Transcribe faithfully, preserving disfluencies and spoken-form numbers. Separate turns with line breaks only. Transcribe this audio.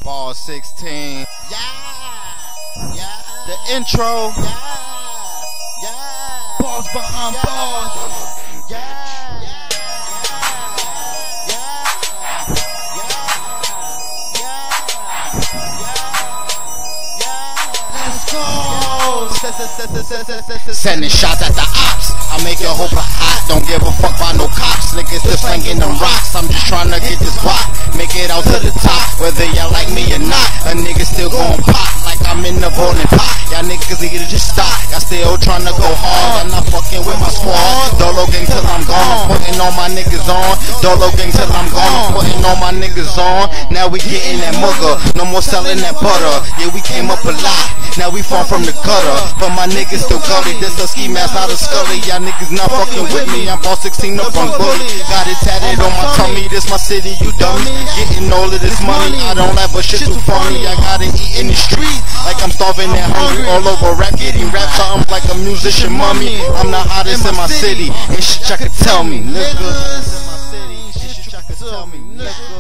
Ball sixteen.
Yeah, yeah.
The intro.
Yeah, yeah.
Balls behind
yeah.
balls.
Yeah, yeah.
Sending shots at the ops, I make your whole block hot. Don't give a fuck about no cops. Niggas still slinging them rocks. I'm just trying to get this guap, make it out to the top. Whether y'all like me or not, a nigga still gon' pop like I'm in the bowling pot. Y'all niggas need to just stop. Y'all still trying to go hard. I'm not fucking with my squad. Dolo gang till I'm gone. I'm putting all my niggas on. Dolo gang till I'm gone. I'm putting all my niggas on. Now we getting that mugger. No more selling that butter. Yeah, we came up a lot. Now we fall from the gutter, but my niggas still gully. This a ski mask, not a scully. Y'all niggas not fucking with me. I'm ball sixteen up on bully. Got it tatted on my tummy. This my city, you dummy. Getting all of this money. I don't laugh, but shit too funny. I gotta eat in the streets like I'm starving and hungry. All over rap, getting rap something like a musician mummy. I'm the hottest in my city, and shit y'all can tell me, nigga. Tell me, nigga.